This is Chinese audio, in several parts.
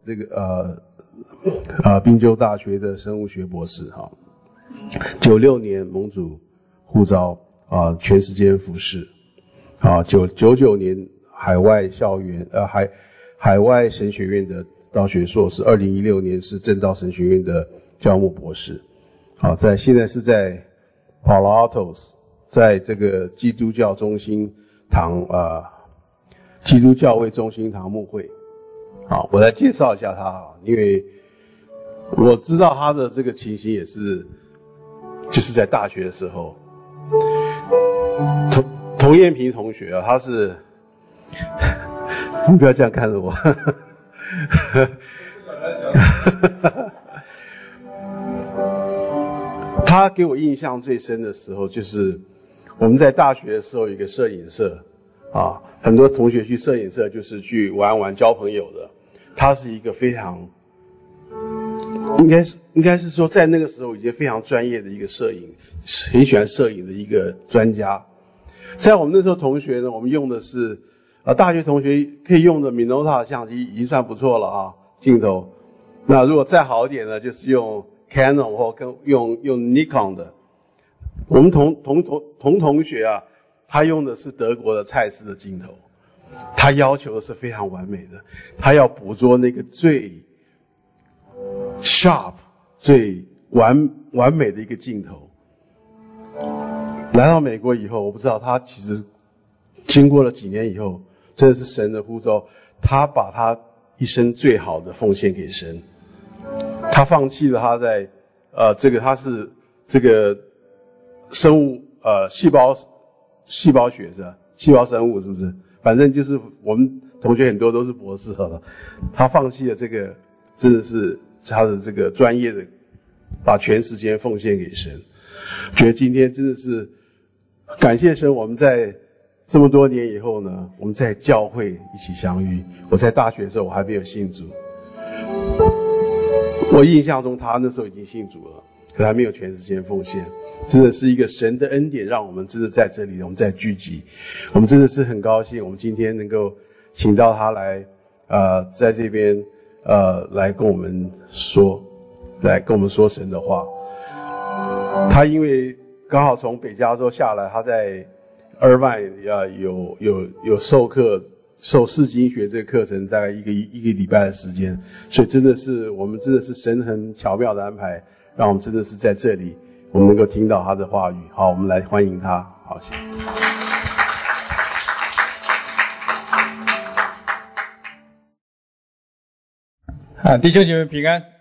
这个宾州大学的生物学博士哈。96年蒙主呼召全时间服侍，99年海外校园海外神学院的道学硕士，2016年是正道神学院的教牧博士，现在是在 Palo Altos， 在这个基督教中心堂基督教会中心堂牧会。好，我来介绍一下他，因为我知道他的这个情形也是，就是在大学的时候，童彦平同学啊，他是，你不要这样看着我，他给我印象最深的时候，就是我们在大学的时候有一个摄影社很多同学去摄影社就是去玩玩交朋友的。他是一个非常，应该是说在那个时候已经非常专业的一个摄影，很喜欢摄影的一个专家。在我们那时候同学呢，我们用的是大学同学可以用的 Minolta 相机已经算不错了镜头。那如果再好一点呢，就是用 Canon 或用 Nikon 的。我们同学他用的是德国的蔡司的镜头。他要求的是非常完美的，他要捕捉那个最 sharp、最完美的一个镜头。来到美国以后，我不知道他其实经过了几年以后，真的是神的呼召，他把他一生最好的奉献给神。他放弃了他在他是这个生物细胞学是吧？细胞生物是不是？反正就是我们同学很多都是博士了，他放弃了这个，真的是他的这个专业的，把全时间奉献给神。觉得今天真的是感谢神，我们在这么多年以后呢，我们在教会一起相遇。我在大学的时候我还没有信主，我印象中他那时候已经信主了，可还没有全时间奉献。真的是一个神的恩典，让我们真的在这里，我们在聚集，我们真的是很高兴，我们今天能够请到他来，在这边，来跟我们说神的话。他因为刚好从北加州下来，他在Irvine有授释经学这个课程，大概一个礼拜的时间，所以我们真的是神很巧妙的安排，让我们真的是在这里。我们能够听到他的话语，好，我们来欢迎他。好，谢谢。 弟兄姐妹平安。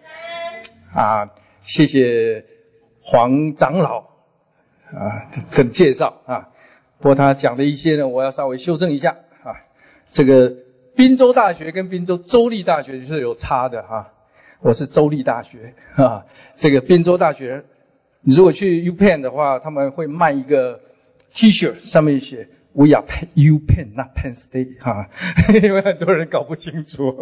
谢谢黄长老的介绍不过他讲的一些呢，我要稍微修正一下这个宾州大学跟宾州州立大学是有差的我是州立大学这个宾州大学。你如果去 UPenn 的话，他们会卖一个 T-shirt， 上面写 We are UPenn not Penn State 因为很多人搞不清楚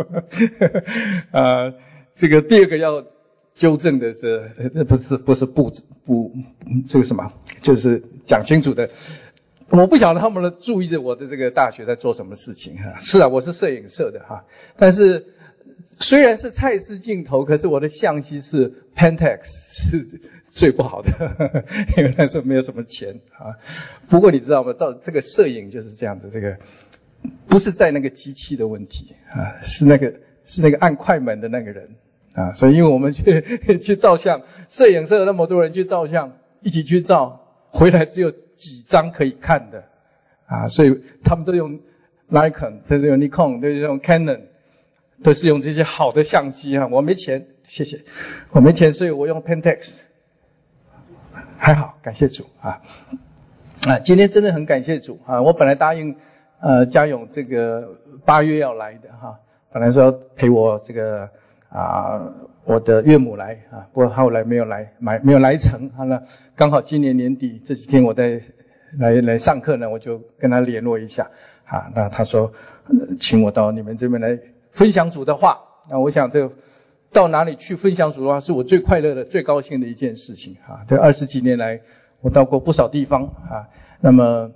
这个第二个要纠正的是不是这个什么，就是讲清楚的。我不晓得他们注意着我的这个大学在做什么事情是我是摄影社的但是虽然是蔡司镜头，可是我的相机是 Pentax， 是最不好的因为那时候没有什么钱不过你知道吗，这个摄影就是这样子，这个不是在那个机器的问题是那个按快门的那个人所以因为我们去照相，摄影社那么多人去照相，一起去照，回来只有几张可以看的所以他们都用 Nikon， 都是用 Nikon， 都是用 Canon， 都是用这些好的相机我没钱，谢谢，我没钱，所以我用 Pentax。还好，感谢主今天真的很感谢主我本来答应嘉勇这个8月要来的本来说要陪我这个我的岳母来不过后来没有来成那刚好今年年底这几天我在来上课呢，我就跟他联络一下那他说请我到你们这边来分享主的话。那我想这个到哪里去分享主的话，是我最快乐的、最高兴的一件事情这20几年来，我到过不少地方那么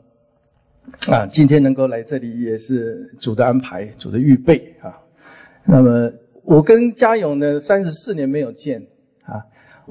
今天能够来这里也是主的安排、主的预备那么我跟嘉勇呢34年没有见啊，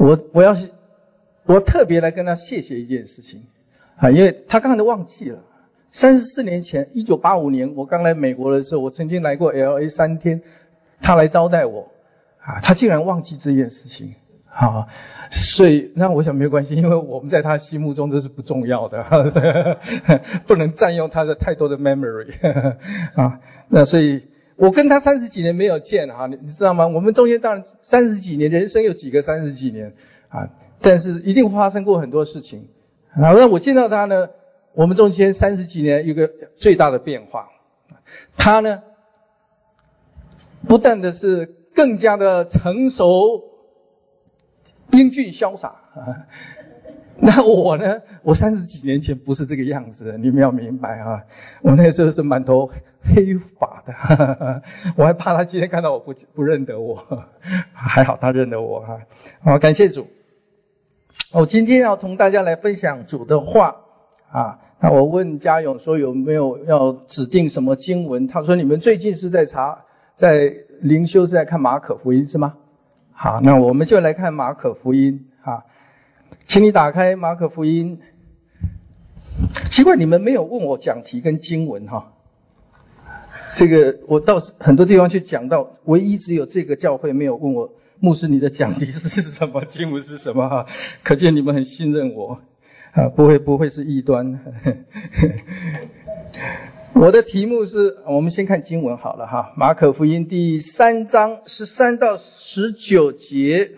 我特别来跟他谢谢一件事情啊，因为他刚才忘记了，34年前，1985年我刚来美国的时候，我曾经来过 LA 3天，他来招待我啊，他竟然忘记这件事情啊，所以那我想没关系，因为我们在他心目中这是不重要的，不能占用他的太多的 memory 啊，那所以我跟他30几年没有见哈，你知道吗？我们中间当然30几年，人生有几个30几年啊？但是一定发生过很多事情。然后让我见到他呢，我们中间30几年有一个最大的变化。他呢，不但的是更加的成熟、英俊潇洒啊。那我呢，我30几年前不是这个样子的，你们要明白啊。我那时候是满头黑发的，我还怕他今天看到我不认得我，还好他认得我哈。好，感谢主。我今天要同大家来分享主的话啊。那我问嘉勇说有没有要指定什么经文？他说你们最近是在灵修是在看马可福音是吗？好，那我们就来看马可福音啊。请你打开马可福音。奇怪，你们没有问我讲题跟经文哈。这个我到很多地方去讲到，唯一只有这个教会没有问我牧师你的讲题是什么，经文是什么哈？可见你们很信任我啊，不会是异端。我的题目是，我们先看经文好了哈，马可福音第3章13到19节。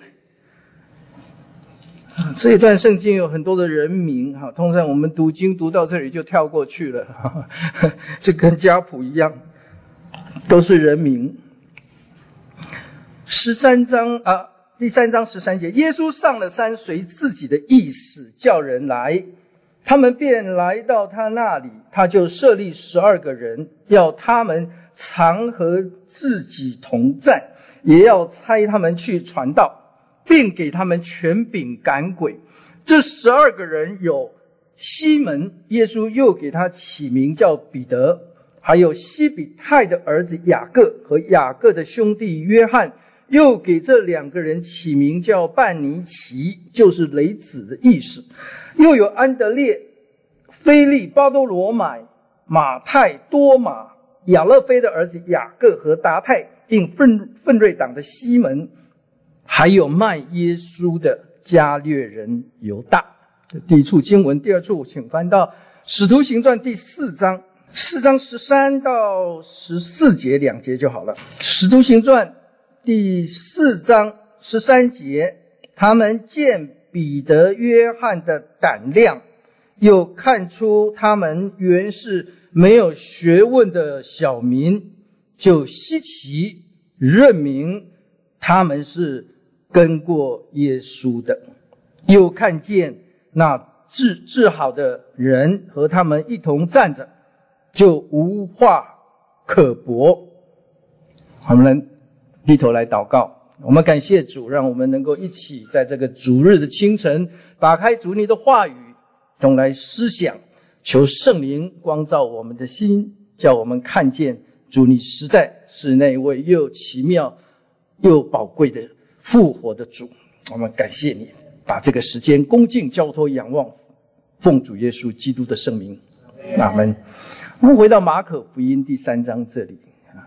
这一段圣经有很多的人名哈，通常我们读经读到这里就跳过去了，这跟家谱一样，都是人名。第3章13节，耶稣上了山，随自己的意思叫人来，他们便来到他那里，他就设立12个人，要他们常和自己同在，也要差他们去传道，并给他们权柄赶鬼。这12个人有西门，耶稣又给他起名叫彼得，还有西比泰的儿子雅各和雅各的兄弟约翰，又给这2个人起名叫半尼奇，就是雷子的意思。又有安德烈、腓利、巴多罗买、马太、多马、亚勒菲的儿子雅各和达太，并奋锐党的西门，还有卖耶稣的加略人犹大。这第一处经文。第二处请翻到使徒行传第4章，4章13到14节，2节就好了。使徒行传第4章13节，他们见彼得、约翰的胆量，又看出他们原是没有学问的小民，就稀奇，认明他们是跟过耶稣的。又看见那治好的人和他们一同站着，就无话可驳。我们低头来祷告。我们感谢主，让我们能够一起在这个主日的清晨，打开主你的话语，同来思想，求圣灵光照我们的心，叫我们看见主你实在是那一位又奇妙又宝贵的复活的主。我们感谢你，把这个时间恭敬交托仰望，奉主耶稣基督的圣名，阿们。我们回到马可福音第3章这里，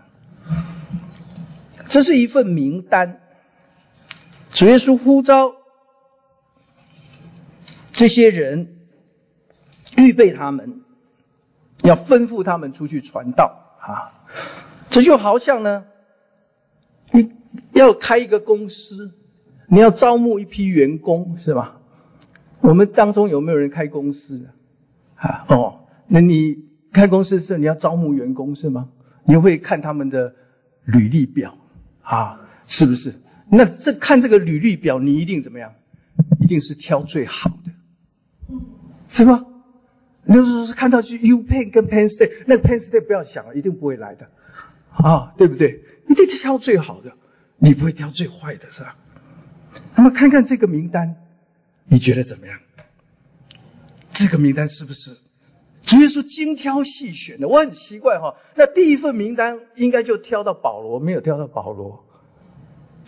这是一份名单，主耶稣呼召这些人，预备他们，要吩咐他们出去传道啊。这就好像呢，你要开一个公司，你要招募一批员工，是吧？我们当中有没有人开公司的啊？那你开公司的时候，你要招募员工是吗？你会看他们的履历表啊，是不是？那看这个履历表，你一定怎么样？一定是挑最好的，是吧？你就是看到去 UPenn 跟 Penn State， 那个 Penn State 不要想了，一定不会来的啊，对不对？一定挑最好的，你不会挑最坏的，是吧？那么看看这个名单，你觉得怎么样？这个名单是不是主耶稣精挑细选的？我很奇怪哈，那第一份名单应该就挑到保罗，没有挑到保罗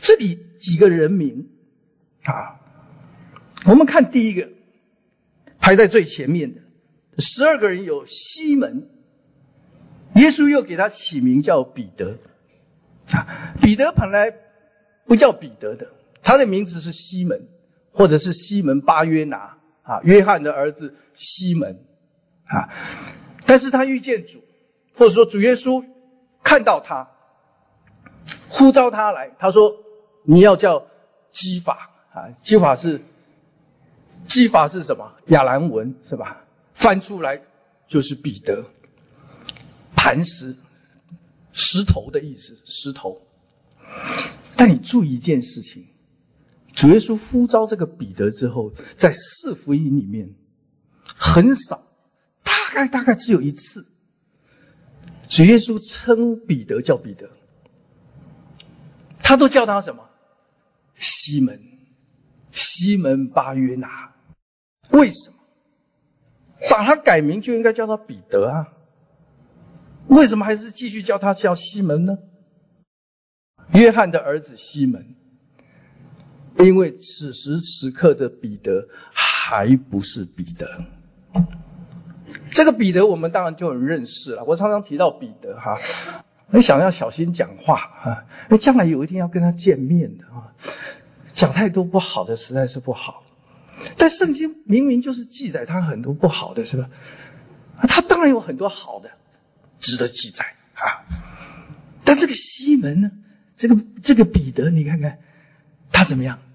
这里几个人名啊，我们看第一个排在最前面的12个人有西门，耶稣又给他起名叫彼得啊。彼得本来不叫彼得的，他的名字是西门，或者是西门巴约拿啊，约翰的儿子西门啊。但是他遇见主，或者说主耶稣看到他，呼召他来，他说你要叫基法啊。基法是什么？亚兰文是吧？翻出来就是彼得，磐石，石头的意思，石头。但你注意一件事情，主耶稣呼召这个彼得之后，在4福音里面很少，大概只有一次，主耶稣称彼得叫彼得，他都叫他什么？西门，西门巴约拿。为什么？把他改名就应该叫他彼得啊，为什么还是继续叫他叫西门呢？约翰的儿子西门，因为此时此刻的彼得还不是彼得。这个彼得我们当然就很认识了，我常常提到彼得哈，你想要小心讲话啊，因为将来有一天要跟他见面的啊，讲太多不好的实在是不好。但圣经明明就是记载他很多不好的，是吧？他当然有很多好的值得记载啊。但这个西门呢，这个彼得，你看看他怎么样？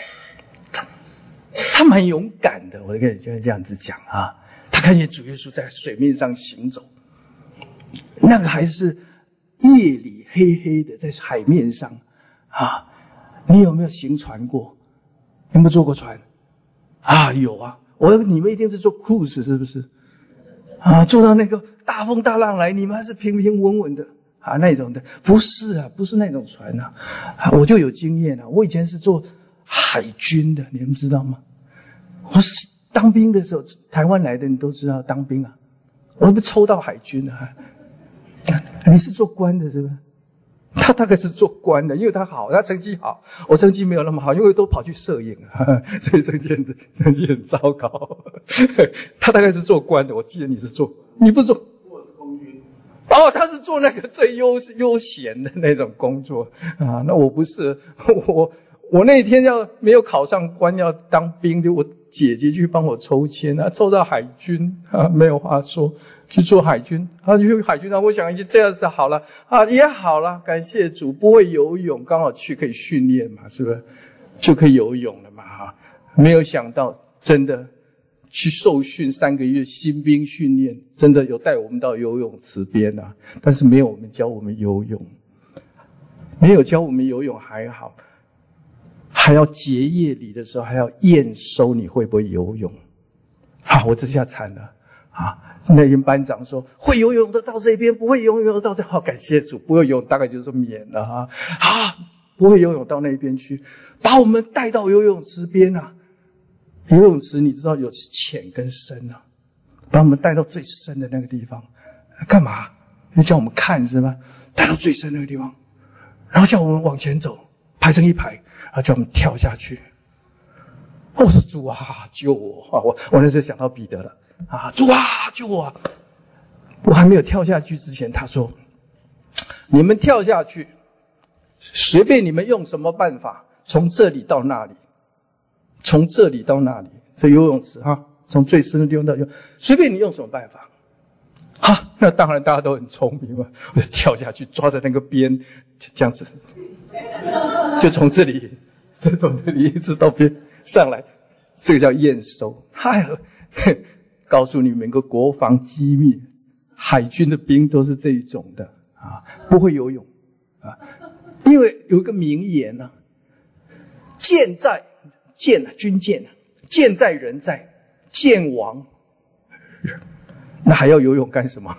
他蛮勇敢的，我跟你就这样子讲啊。他看见主耶稣在水面上行走，那个还是夜里黑黑的在海面上啊。你有没有行船过？有没有坐过船？啊，有啊，你们一定是做 cruise 是不是？啊，坐到那个大风大浪来，你们还是平平稳稳的啊那种的？不是啊，不是那种船啊。我就有经验啊，我以前是做海军的，你们知道吗？我是当兵的时候，台湾来的你都知道当兵啊，我被抽到海军啊。你是做官的是不是？他大概是做官的，因为他好，他成绩好，我成绩没有那么好，因为都跑去摄影所以成绩很糟糕。他大概是做官的，我记得你是做，你不是做？我是空军。哦，他是做那个最悠闲的那种工作啊，那我不是，我那天要没有考上官要当兵，就我姐姐去帮我抽签啊，抽到海军啊，没有话说。去做海军啊，去海军啊！我想这样子好了啊，也好了，感谢主，不会游泳，刚好去可以训练嘛，是不是？就可以游泳了嘛哈！没有想到，真的去受训3个月新兵训练，真的有带我们到游泳池边啊，但是没有教我们游泳，没有教我们游泳还好，还要结业礼的时候还要验收你会不会游泳，啊，我这下惨了啊！那天班长说会游泳的到这边，不会游泳的到这，好，感谢主，不会游泳大概就是免了啊。不会游泳到那边去，把我们带到游泳池边啊。游泳池你知道有浅跟深啊，把我们带到最深的那个地方，干嘛？要叫我们看是吧？带到最深那个地方，然后叫我们往前走，排成一排，然后叫我们跳下去。我说主啊，救我啊！我那时候想到彼得了。啊，主啊，救我啊！我还没有跳下去之前，他说：“你们跳下去，随便你们用什么办法，从这里到那里，从这里到那里，这游泳池哈，从最深的地方到随便你用什么办法。”哈，那当然大家都很聪明嘛，我就跳下去，抓着那个边，这样子，就从这里一直到边上来，这个叫验收。告诉你们个国防机密，海军的兵都是这一种的啊，不会游泳啊，因为有一个名言啊，军舰舰在人在，舰亡，那还要游泳干什么？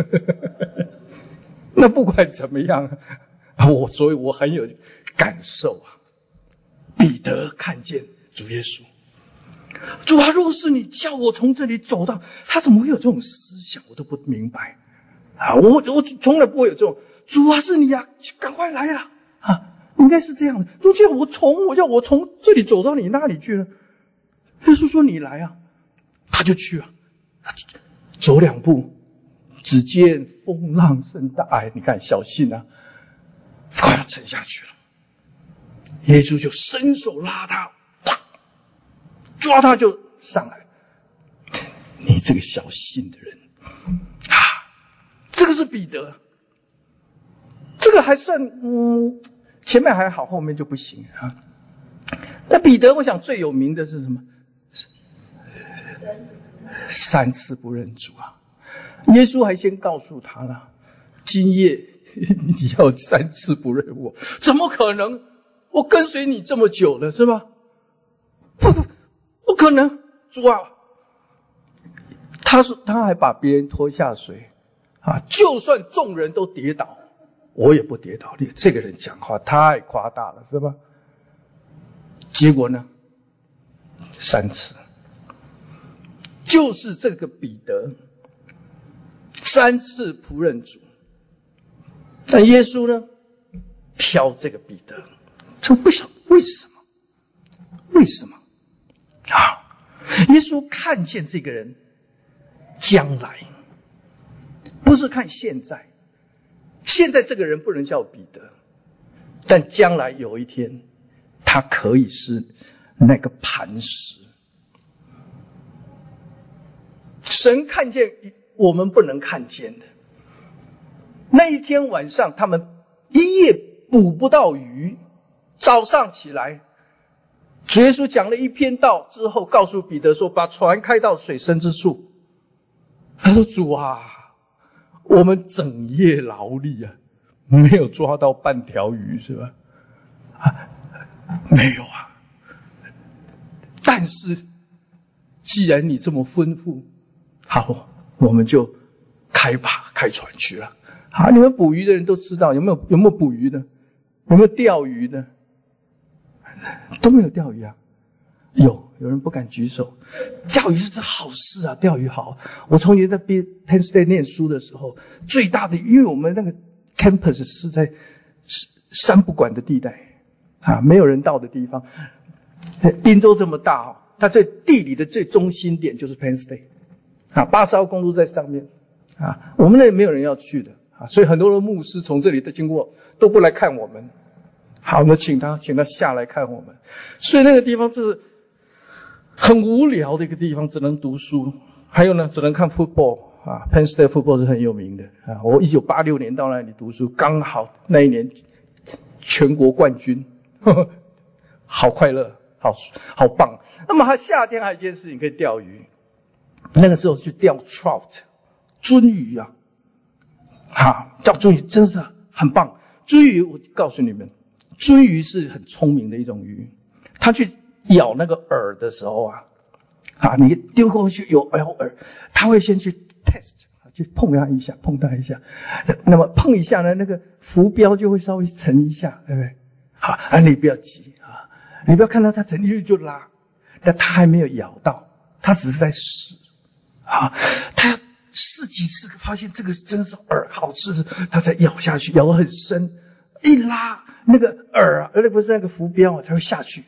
那不管怎么样所以我很有感受啊。彼得看见主耶稣，主啊，若是你叫我从这里走到，他怎么会有这种思想？我都不明白啊！我从来不会有这种，主啊，是你啊，赶快来啊！ 应该是这样的。都叫我从这里走到你那里去了。耶稣说：“你来啊！”他就去啊，走2步，只见风浪甚大，你看小信啊，快要沉下去了。耶稣就伸手拉他，抓他就上来。你这个小信的人啊！这个是彼得，这个还算前面还好，后面就不行啊。那彼得，我想最有名的是什么？3次不认主啊！耶稣还先告诉他了，今夜你要3次不认我，怎么可能？我跟随你这么久了，是吧？不可能，主啊！他还把别人拖下水啊！就算众人都跌倒，我也不跌倒。你这个人讲话太夸大了，是吧？结果呢？3次，就是这个彼得3次不认主。但耶稣呢，挑这个彼得，这不晓得为什么？为什么？啊！耶稣看见这个人将来，不是看现在。现在这个人不能叫彼得，但将来有一天，他可以是那个磐石。神看见我们不能看见的。那一天晚上，他们一夜捕不到鱼，早上起来，主耶稣讲了一篇道之后，告诉彼得说：“把船开到水深之处。”他说：“主啊，我们整夜劳力啊，没有抓到半条鱼，是吧？没有啊。但是既然你这么吩咐，好，我们就开船去了。好，你们捕鱼的人都知道，有没有捕鱼的？有没有钓鱼的？都没有钓鱼啊。有人不敢举手。钓鱼是好事啊，钓鱼好。我从前在 Penn State 念书的时候，最大的，因为我们那个 campus 是在山不管的地带啊，没有人到的地方。宾州这么大，它最地理的最中心点就是 Penn State 啊，80号公路在上面啊，我们那里没有人要去的啊，所以很多的牧师从这里都经过，都不来看我们。好，我们请他下来看我们。所以那个地方是很无聊的一个地方，只能读书。还有呢，只能看 football 啊 ，Penn State football 是很有名的啊。我1986年到那里读书，刚好那一年全国冠军，好快乐，好棒。那么夏天还有一件事情可以钓鱼，那个时候去钓 trout 鳟鱼啊，钓鳟鱼真是很棒。鳟鱼我告诉你们，鳟鱼是很聪明的一种鱼，它去咬那个饵的时候你丢过去有咬饵，它会先去 test， 去碰它一下，那么碰一下呢，那个浮标就会稍微沉一下，对不对？你不要急你不要看到它沉进去就拉，但它还没有咬到，它只是在试它要试几次，发现这个真是饵好吃，它才咬下去，咬得很深，一拉那个饵不是那个浮标才会下去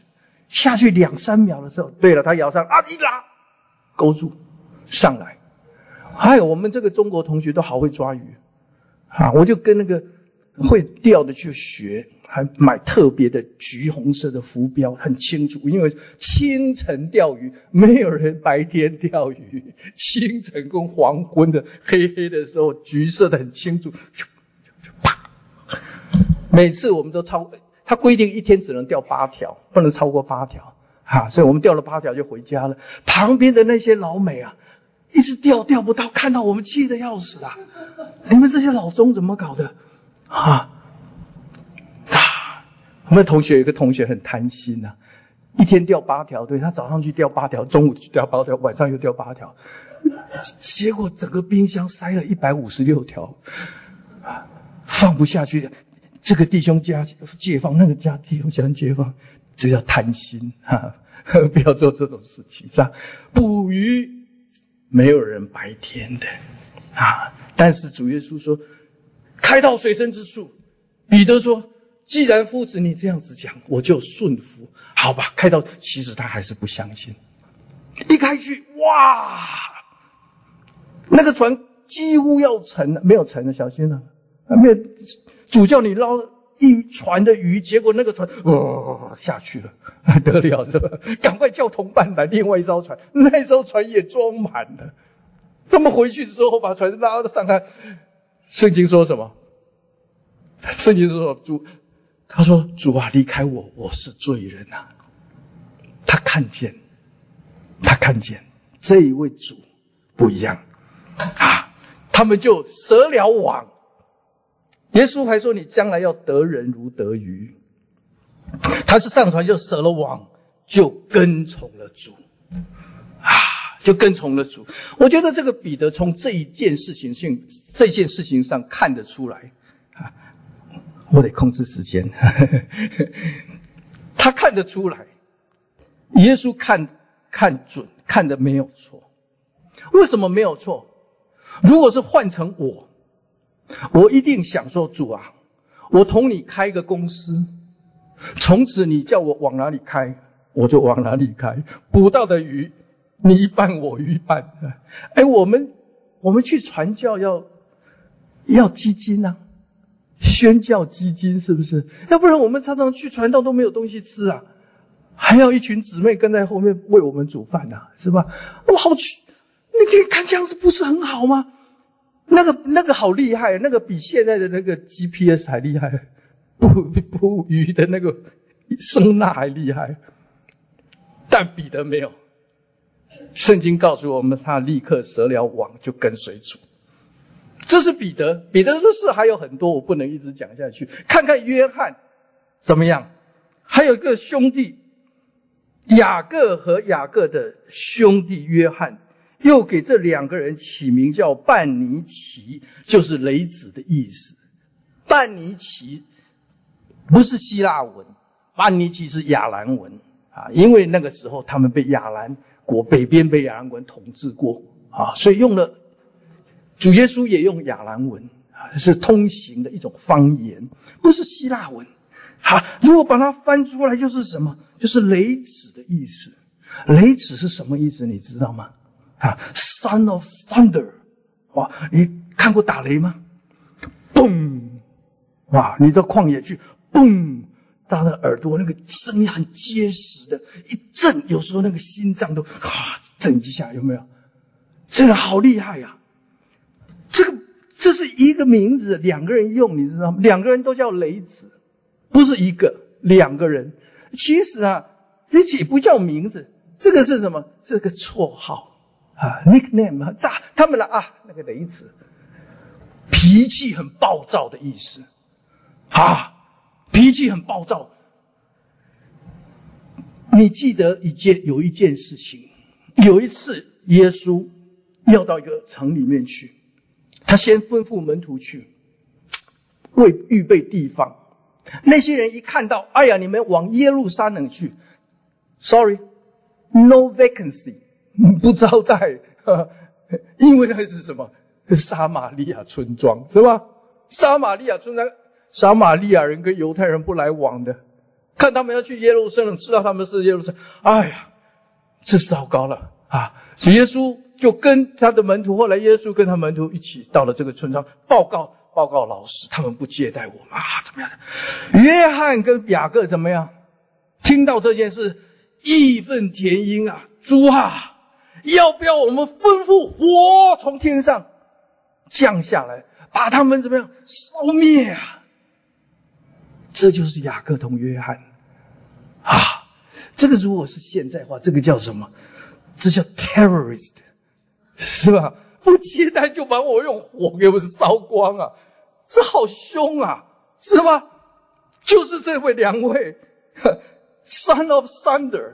2-3秒的时候，对了，它咬上一拉勾住上来。还有我们这个中国同学都好会抓鱼我就跟那个会钓的去学，还买特别的橘红色的浮标，很清楚，因为清晨钓鱼没有人白天钓鱼，清晨跟黄昏的黑黑的时候，橘色的很清楚，啪！每次我们都他规定一天只能钓8条，不能超过8条所以我们钓了8条就回家了。旁边的那些老美一直钓不到，看到我们气得要死你们这些老中怎么搞的我们的同学有一个同学很贪心一天钓8条，对，他早上去钓8条，中午去钓8条，晚上又钓8条，结果整个冰箱塞了156条，放不下去。这个弟兄家解放，那个家弟兄家解放，这叫贪心不要做这种事情捕鱼没有人白天的但是主耶稣说开到水深之处，彼得说既然夫子你这样子讲，我就顺服，好吧？开到其实他还是不相信。一开去，哇，那个船几乎要沉了，没有沉了，小心了，没有。主叫你捞一船的鱼，结果那个船下去了，得了是吧？赶快叫同伴来，另外一艘船，那一艘船也装满了。他们回去之后把船拉到上岸。圣经说什么？圣经说主，他说主啊，离开我，我是罪人啊。他看见这一位主不一样啊，他们就舍了网。耶稣还说你将来要得人如得鱼。他是上船就舍了网，就跟从了主就跟从了主。我觉得这个彼得从这件事情上看得出来我得控制时间他看得出来耶稣看准，看得没有错。为什么没有错？如果是换成我一定想说，主啊，我同你开个公司，从此你叫我往哪里开，我就往哪里开，捕到的鱼你一半我一半。我们去传教要基金啊，宣教基金是不是？要不然我们常常去传道都没有东西吃啊，还要一群姊妹跟在后面为我们煮饭啊，是吧？我好去，那这看这样子不是很好吗？那个好厉害，那个比现在的那个 GPS 还厉害，捕鱼的那个声呐还厉害。但彼得没有，圣经告诉我们，他立刻舍了网就跟随主。这是彼得的事还有很多，我不能一直讲下去。看看约翰怎么样，还有一个兄弟雅各和雅各的兄弟约翰，又给这两个人起名叫半尼奇，就是雷子的意思。半尼奇不是希腊文，半尼奇是亚兰文因为那个时候他们被亚兰国北边被亚兰国统治过所以用了主耶稣也用亚兰文是通行的一种方言，不是希腊文如果把它翻出来就是什么？就是雷子的意思。雷子是什么意思你知道吗？Son of thunder， 你看过打雷吗？嘣！你到旷野去，嘣！到那耳朵那个声音很结实的，一震，有时候那个心脏都震一下，有没有？真的好厉害呀！这是一个名字，两个人用，你知道吗？两个人都叫雷子，不是一个，两个人。其实这也不叫名字，这个是什么？这个绰号。nickname 他们那个雷子，脾气很暴躁的意思脾气很暴躁。你记得有一件事情，有一次耶稣要到一个城里面去，他先吩咐门徒去为预备地方。那些人一看到，哎呀，你们往耶路撒冷去 ，sorry， no vacancy。不招待因为那是什么？撒玛利亚村庄是吧？撒玛利亚村庄，撒玛利亚人跟犹太人不来往的，看他们要去耶路撒冷，知道他们是耶路撒冷，哎呀，这糟糕了所以耶稣就跟他的门徒，后来耶稣跟他门徒一起到了这个村庄，报告老师，他们不接待我们怎么样的？约翰跟雅各怎么样？听到这件事，义愤填膺主要不要我们吩咐火从天上降下来，把他们怎么样烧灭这就是雅各同约翰这个如果是现在话，这个叫什么？这叫 terrorist， 是吧？不接待就把我用火给我烧光这好凶是吧？就是这两位 Son of Thunder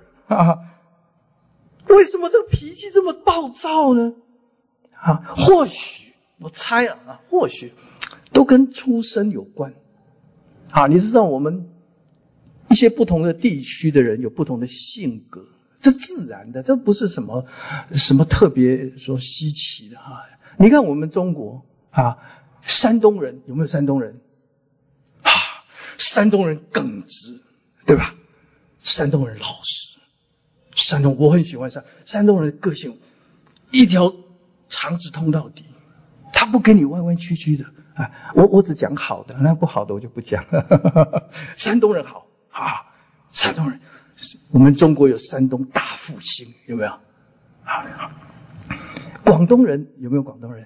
为什么这个脾气这么暴躁呢？或许我猜或许都跟出身有关。你知道我们一些不同的地区的人有不同的性格，这自然的，这不是什么特别说稀奇的你看我们中国山东人有没有山东人？ 山东人耿直，对吧？山东人老实，我很喜欢山东人的个性，一条肠子通到底，他不给你弯弯曲曲的啊。我只讲好的，那不好的我就不讲。山东人好啊，山东人，我们中国有山东大复兴，有没有？好。广东人有没有？广东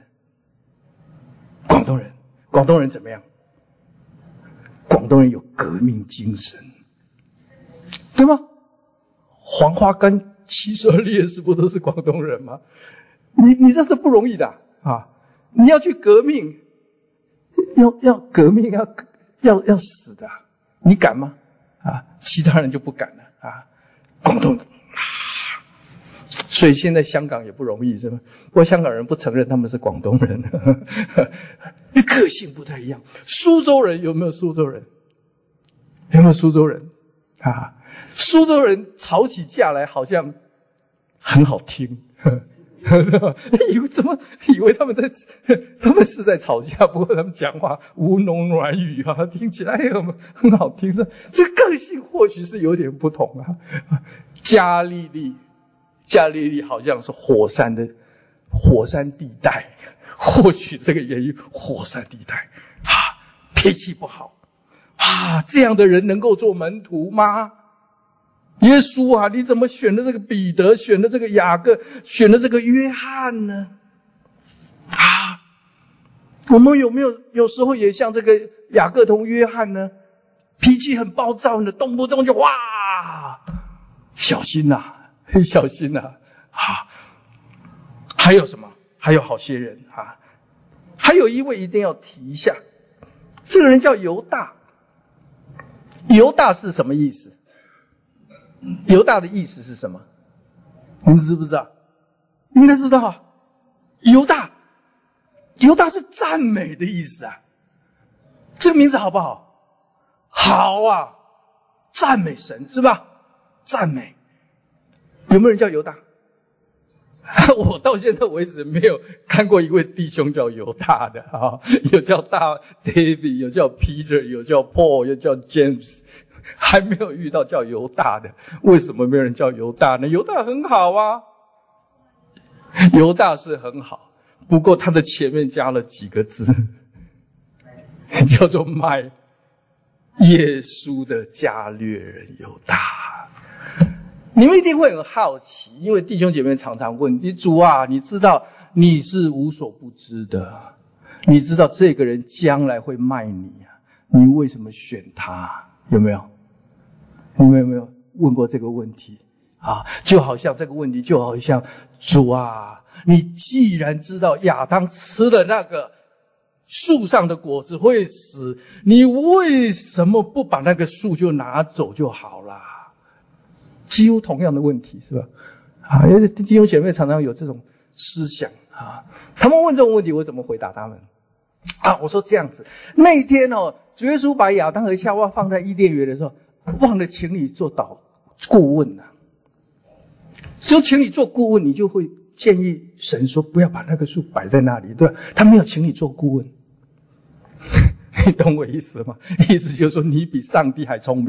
人怎么样？广东人有革命精神，对吗？黄花岗七十二烈士不都是广东人吗？你这是不容易的啊！你要去革命，要革命，要死的，你敢吗？啊，其他人就不敢了啊！广东人。所以现在香港也不容易，是吧？不过香港人不承认他们是广东人，个性不太一样。苏州人有没有苏州人？有没有苏州人？啊，苏州人吵起架来好像很好听，是吧？以为他们是在吵架，不过他们讲话吴侬软语啊，听起来很好听，是这个性或许是有点不同啊。加利利好像是火山地带，或许这个原因，火山地带啊，脾气不好啊，这样的人能够做门徒吗？耶稣啊，你怎么选了这个彼得，选了这个雅各，选了这个约翰呢？啊，我们有时候也像这个雅各同约翰呢，脾气很暴躁呢，动不动就哇，小心呐！小心呐！啊，还有什么？还有好些人啊，还有一位一定要提一下，这个人叫犹大。犹大是什么意思？犹大的意思是什么？你们知不知道？应该知道啊。犹大是赞美的意思啊。这个名字好不好？好啊，赞美神是吧？赞美。有没有人叫犹大？我到现在为止没有看过一位弟兄叫犹大的啊，有叫大 David， 有叫 Peter， 有叫 Paul， 有叫 James， 还没有遇到叫犹大的。为什么没有人叫犹大呢？犹大很好啊，犹大是很好，不过他的前面加了几个字，叫做卖耶稣的加略人犹大。你们一定会很好奇，因为弟兄姐妹常常问你，主啊，你知道你是无所不知的，你知道这个人将来会卖你啊，你为什么选他？有没有？你们有没有问过这个问题啊？就好像这个问题，就好像主啊，你既然知道亚当吃了那个树上的果子会死，你为什么不把那个树就拿走就好啦？几乎同样的问题是吧？啊，因为弟兄姐妹常常有这种思想啊，他们问这种问题，我怎么回答他们？啊，我说这样子，那一天主耶稣把亚当和夏娃放在伊甸园的时候，忘了请你做顾问啊。就请你做顾问，你就会建议神说不要把那个树摆在那里，对吧？他没有请你做顾问，你懂我意思吗？意思就是说你比上帝还聪明。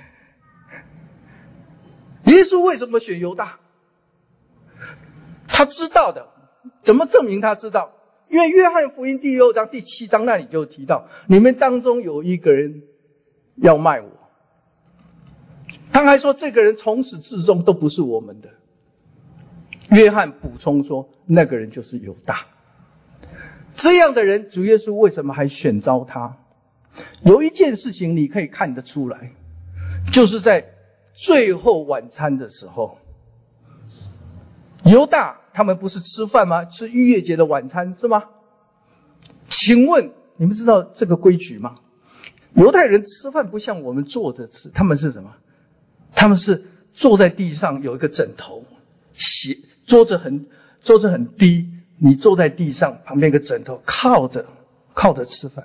耶稣为什么选犹大？他知道的，怎么证明他知道？因为约翰福音第6章第7章那里就提到，你们当中有一个人要卖我。他还说这个人从始至终都不是我们的。约翰补充说，那个人就是犹大。这样的人，主耶稣为什么还选召他？有一件事情你可以看得出来，就是在最后晚餐的时候，犹大他们不是吃饭吗？吃逾越节的晚餐是吗？请问你们知道这个规矩吗？犹太人吃饭不像我们坐着吃，他们是什么？他们是坐在地上，有一个枕头，桌子很低，你坐在地上，旁边有个枕头，靠着吃饭，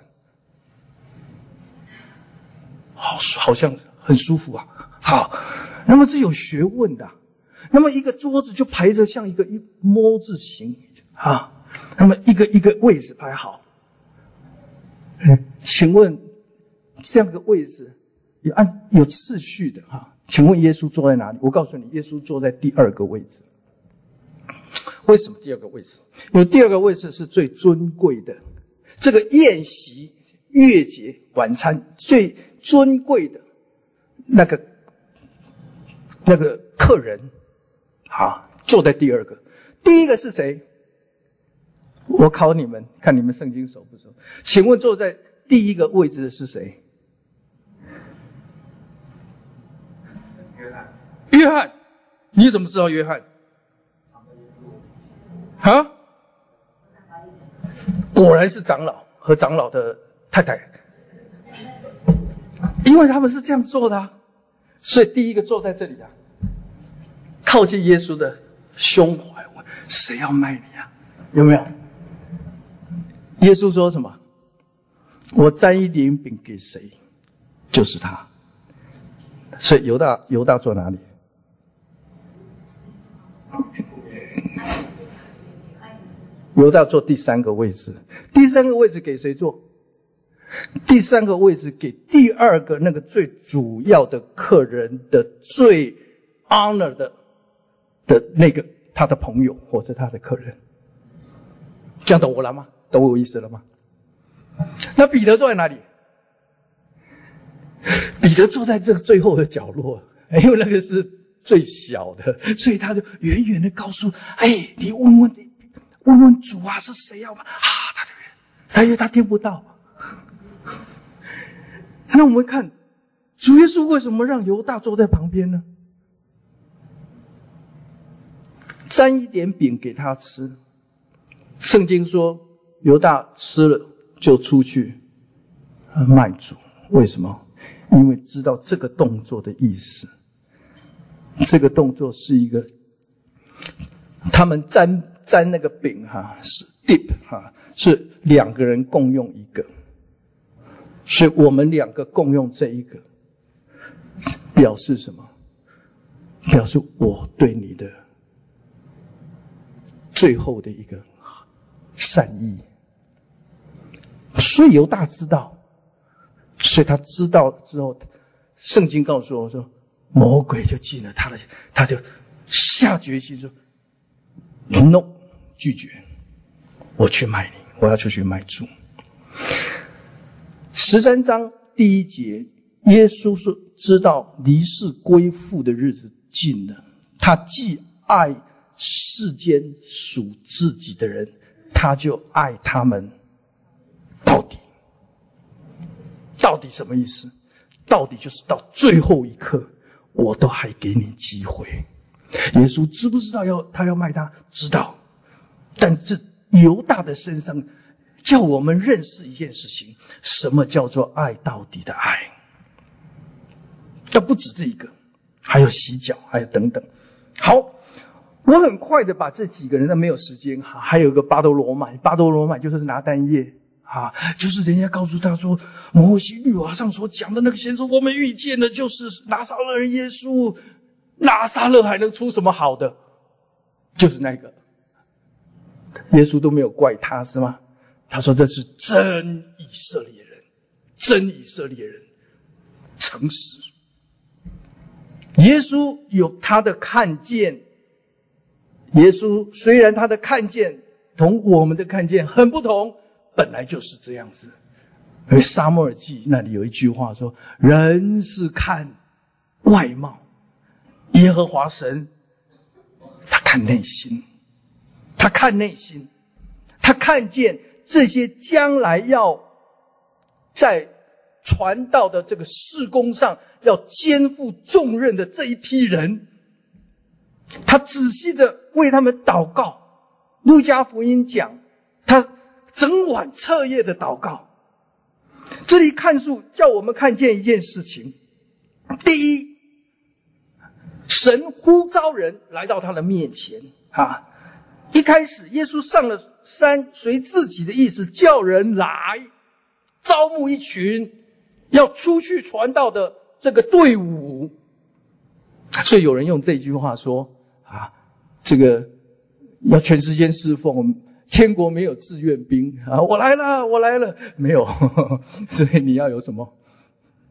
好像很舒服啊。好，那么这有学问的。那么一个桌子就排着像一个摸字形啊，那么一个位置排好。请问这样的位置有次序的请问耶稣坐在哪里？我告诉你，耶稣坐在第2个位置。为什么第2个位置？因为第2个位置是最尊贵的，这个宴席、月节、晚餐最尊贵的那个客人坐在第2个。第1个是谁？我考你们，看你们圣经熟不熟？请问坐在第1个位置的是谁？约翰。你怎么知道约翰？果然是长老和长老的太太，因为他们是这样做的所以第1个坐在这里靠近耶稣的胸怀。谁要卖你有没有？耶稣说什么？我沾一点饼给谁，就是他。所以犹大坐哪里？犹大坐第3个位置。第3个位置给谁坐？第3个位置给第2个那个最主要的客人的最 honor 的那个他的朋友或者他的客人。这样懂我了吗？懂我意思了吗？那彼得坐在哪里？彼得坐在这个最后的角落，因为那个是最小的，所以他就远远的告诉你问问主是谁要吗？他以为他听不到。那我们看主耶稣为什么让犹大坐在旁边呢？沾一点饼给他吃。圣经说犹大吃了就出去卖主。为什么？因为知道这个动作的意思。这个动作是一个他们沾那个饼是 dip 是2个人共用一个，所以我们2个共用这一个，表示什么？表示我对你的最后的一个善意。所以犹大知道，所以他知道之后，圣经告诉我说，魔鬼就进了他就下决心说 no， 拒绝，我去卖你，我要出去卖主。13章第1节，耶稣说知道离世归父的日子近了，他既爱世间属自己的人，他就爱他们到底。到底什么意思？到底就是到最后一刻，我都还给你机会。耶稣知不知道他要卖他？知道。但是犹大的身上叫我们认识一件事情，什么叫做爱到底的爱。但不止这一个，还有洗脚，还有等等。好，我很快的把这几个人，但没有时间还有一个巴多罗买就是拿单叶就是人家告诉他说，摩西律法上所讲的那个先知，我们遇见的就是拿撒勒人耶稣，拿撒勒还能出什么好的？就是那个，耶稣都没有怪他是吗？他说这是真以色列人，真以色列人，诚实。耶稣有他的看见，耶稣虽然他的看见同我们的看见很不同，本来就是这样子。因为撒母耳记那里有一句话说，人是看外貌，耶和华神他看内心，他看内心，他看见这些将来要在传道的这个事工上要肩负重任的这一批人，他仔细的为他们祷告。路加福音讲他整晚彻夜的祷告。这里看述叫我们看见一件事情，第一，神呼召人来到他的面前一开始耶稣上了山，随自己的意思叫人来招募一群要出去传道的这个队伍。所以有人用这句话说这个要全时间侍奉，天国没有志愿兵我来了，没有。所以你要有什么？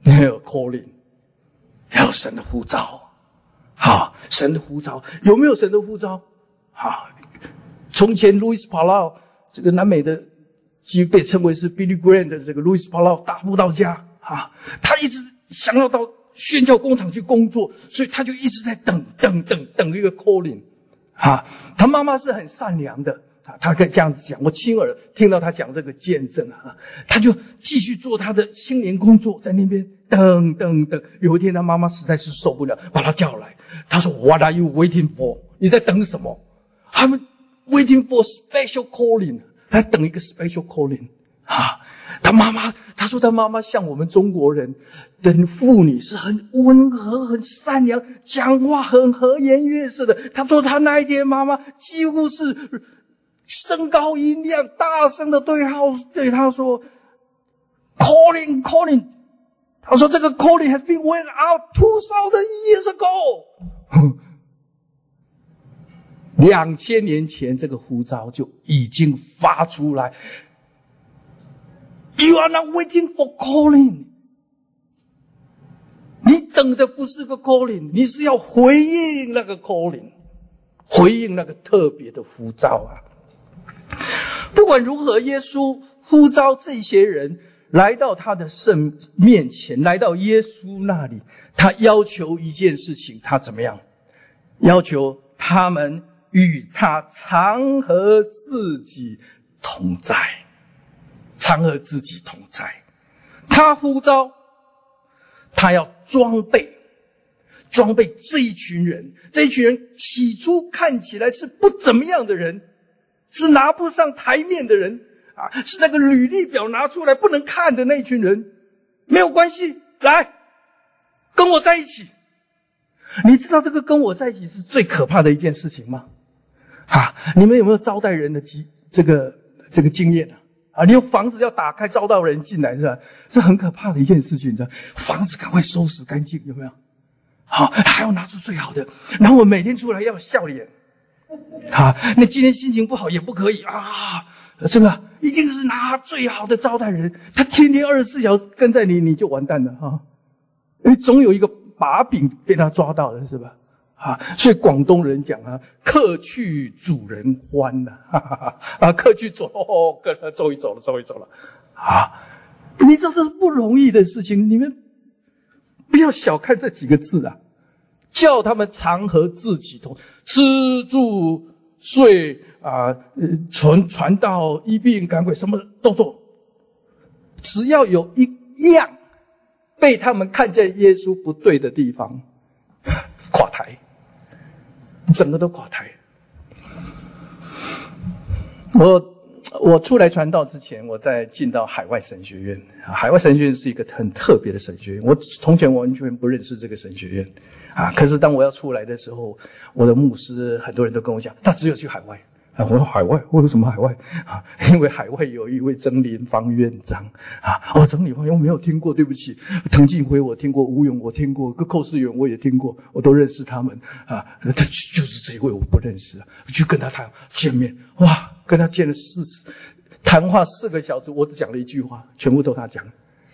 要有 calling， 要有神的呼召。好，神的呼召有没有神的呼召？好，从前 Louis Palau 这个南美的，即被称为是 Billy Graham 的这个 Louis Palau 大布道家啊，他一直想要到宣教工厂去工作，所以他就一直在等一个 calling。啊，他妈妈是很善良的啊，他可以这样子讲，我亲耳听到他讲这个见证啊，他就继续做他的青年工作，在那边等。有一天他妈妈实在是受不了，把他叫来，他说 What are you waiting for？ 你在等什么？他们 waiting for special calling， 他等一个 special calling 啊。他说他妈妈像我们中国人的妇女是很温和、很善良，讲话很和颜悦色的。他说他那一天妈妈几乎是升高音量，大声的对他说 calling。他说这个 calling has been went out 2000 years ago。2000年前这个呼召就已经发出来。You are not waiting for calling。 你等的不是个 calling， 你是要回应那个 calling， 回应那个特别的呼召啊。不管如何，耶稣呼召这些人来到他的圣面前，来到耶稣那里，他要求一件事情，他怎么样？要求他们与他常和自己同在。常和自己同在，他呼召，他要装备这一群人。这一群人起初看起来是不怎么样的人，是拿不上台面的人啊，是那个履历表拿出来不能看的那一群人。没有关系，来跟我在一起。你知道这个跟我在一起是最可怕的一件事情吗？啊，你们有没有招待人的这个经验啊？啊，你有房子要打开招到人进来是吧？这很可怕的一件事情，你知道？房子赶快收拾干净，有没有？好，还要拿出最好的，然后我每天出来要笑脸。啊，那今天心情不好也不可以啊，是吧？一定是拿最好的招待人，他天天24小时跟在你，你就完蛋了哈。因为总有一个把柄被他抓到了，是吧？啊，所以广东人讲啊，客去主人欢呐，啊，客去走哦，跟他终于走了，啊，你知道这是不容易的事情，你们不要小看这几个字啊，叫他们常和自己同，吃住睡啊，传道医病赶鬼，什么都做，只要有一样被他们看见耶稣不对的地方，垮台。整个都垮台。我出来传道之前，我在进到海外神学院。海外神学院是一个很特别的神学院，我从前完全不认识这个神学院啊。可是当我要出来的时候，我的牧师很多人都跟我讲，他只有去海外。我说海外？为什么海外啊？因为海外有一位曾林芳院长啊。曾林芳我没有听过，对不起。滕进辉我听过，吴勇我听过，寇世远我也听过，我都认识他们啊。他就是这一位我不认识啊，去跟他谈见面，哇，跟他见了4次，谈话4个小时，我只讲了一句话，全部都他讲。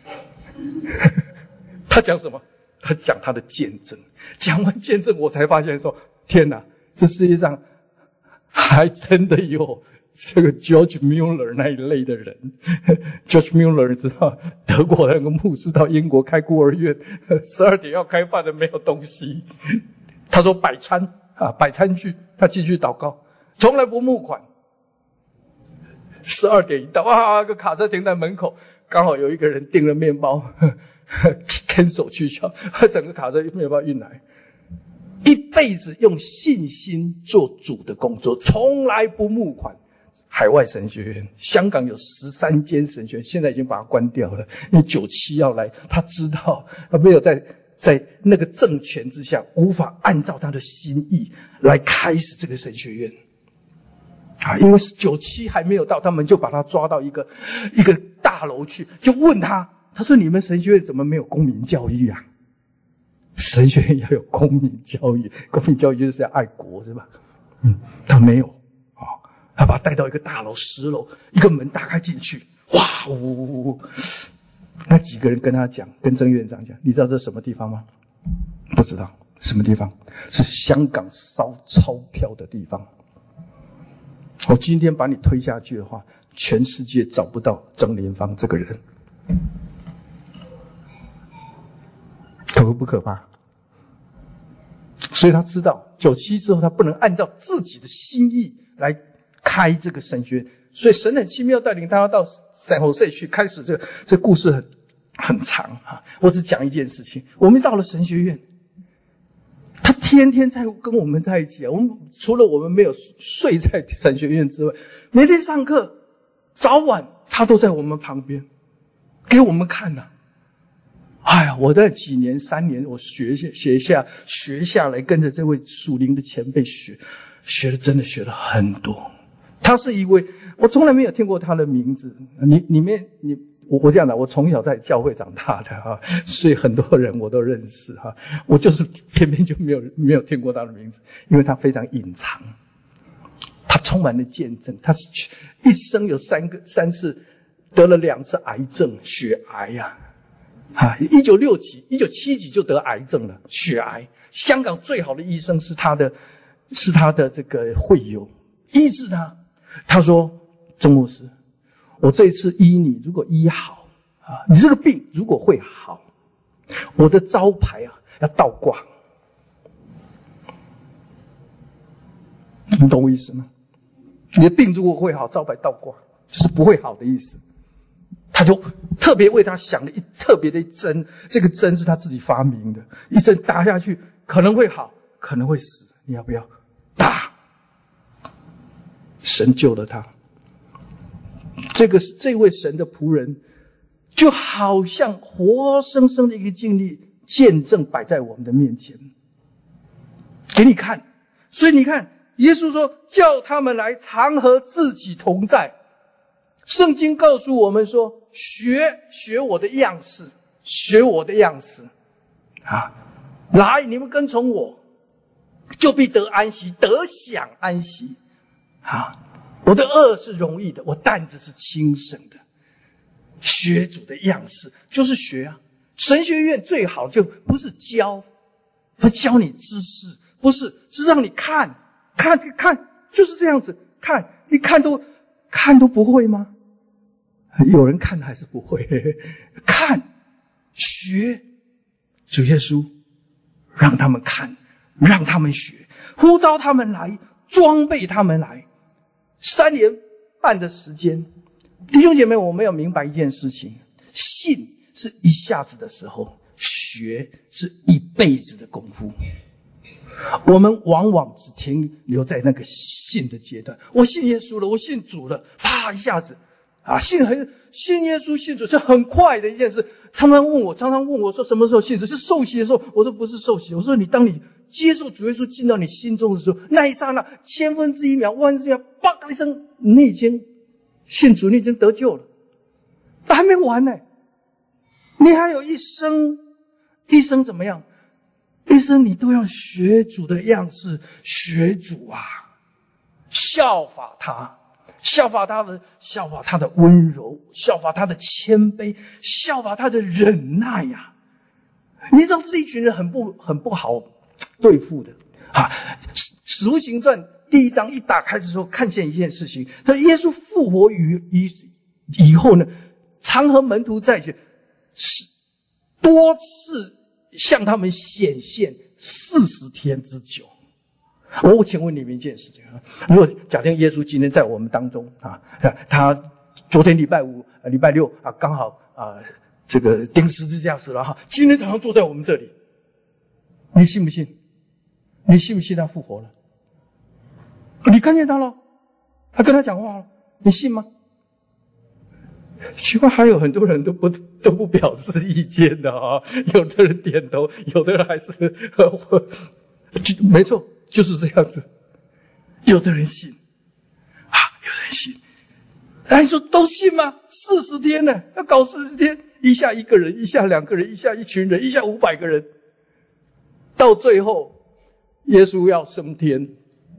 他讲什么？他讲他的见证。讲完见证，我才发现说，天哪，这世界上还真的有这个 George Mueller 那一类的人。George Mueller 知道德国的那个牧师到英国开孤儿院，12点要开饭的没有东西，他说摆餐具，他进去祷告，从来不募款。12点一到，哇，个卡车停在门口，刚好有一个人订了面包，cancel 取消，整个卡车面包运来。一辈子用信心做主的工作，从来不募款。海外神学院，香港有13间神学院，现在已经把它关掉了。因为97要来，他知道他没有在那个政权之下，无法按照他的心意来开始这个神学院。啊，因为97还没有到，他们就把他抓到一个大楼去，就问他说：“你们神学院怎么没有公民教育啊？”神学院要有公民教育，公民教育就是要爱国，是吧？他没有啊，他把他带到一个大楼10楼，一个门打开进去，哇呜， 那几个人跟他讲，跟曾院长讲，你知道这是什么地方吗？不知道。什么地方？是香港烧钞票的地方。我今天把你推下去的话，全世界找不到曾莲芳这个人。可不可怕？所以他知道97之后他不能按照自己的心意来开这个神学院，所以神很奇妙带领他要到San Jose去开始这故事很长啊。我只讲一件事情，我们到了神学院，他天天在跟我们在一起啊。我们除了我们没有睡在神学院之外，每天上课早晚他都在我们旁边给我们看啊。哎呀，我那几年3年，我学下来，跟着这位属灵的前辈学的真的学了很多。他是一位我从来没有听过他的名字，我这样的，我从小在教会长大的哈，所以很多人我都认识哈。我就是偏偏就没有听过他的名字，因为他非常隐藏，他充满了见证，他是一生有3次得了2次癌症，血癌呀。1970就得癌症了，血癌。香港最好的医生是他的这个会友医治他。他说：“曾牧师，我这一次医你，如果医好啊，你这个病如果会好，我的招牌啊要倒挂。”你懂我意思吗？你的病如果会好，招牌倒挂就是不会好的意思。他就特别为他想了特别的一针，这个针是他自己发明的，一针打下去可能会好，可能会死，你要不要打？神救了他。这位神的仆人就好像活生生的一个经历见证摆在我们的面前给你看。所以你看耶稣说叫他们来常和自己同在。圣经告诉我们说，学我的样式，学我的样式啊！来，你们跟从我，就必得安息，得享安息啊！我的轭是容易的，我担子是轻省的。学主的样式就是学啊！神学院最好就不是教你知识，不是，是让你看，就是这样子看，你看都不会吗？有人看还是不会看学主耶稣，让他们看，让他们学，呼召他们来，装备他们来。3年半的时间，弟兄姐妹，我们要明白一件事情，信是一下子的时候，学是一辈子的功夫。我们往往只停留在那个信的阶段，我信耶稣了，我信主了，啪一下子啊，信耶稣信主是很快的一件事。常常问我说什么时候信主？是受洗的时候。我说不是受洗，我说当你接受主耶稣进到你心中的时候，那一刹那1/1000秒1/1000秒，啪一声，你已经信主，你已经得救了。还没完呢，你还有一生怎么样？一生你都要学主的样式，学主啊，效法他。效法他的温柔，效法他的谦卑，效法他的忍耐呀！你知道这一群人很不好对付的啊！使徒行传第1章一打开的时候，看见一件事情：他耶稣复活以后呢，常和门徒在一起，多次向他们显现40天之久。我请问你们一件事情啊，如果假定耶稣今天在我们当中啊，他昨天礼拜5、礼拜6啊，刚好啊这个钉十字架死了哈，今天早上坐在我们这里，你信不信？你信不信他复活了？你看见他了，他跟他讲话了，你信吗？奇怪，还有很多人都不表示意见的啊，有的人点头，有的人还是没错。就是这样子，有的人信啊，有的人信。你说都信吗？40天呢，要搞40天，一下1个人，一下2个人，一下一群人，一下500个人，到最后耶稣要升天，